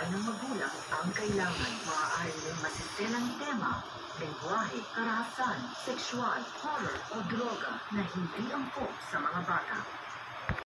gabay ng magulang ang kailangan. Maaari rin masiselang tema, lengguwahe, karahasan, sexual, horror o droga na hindi angkop sa mga bata.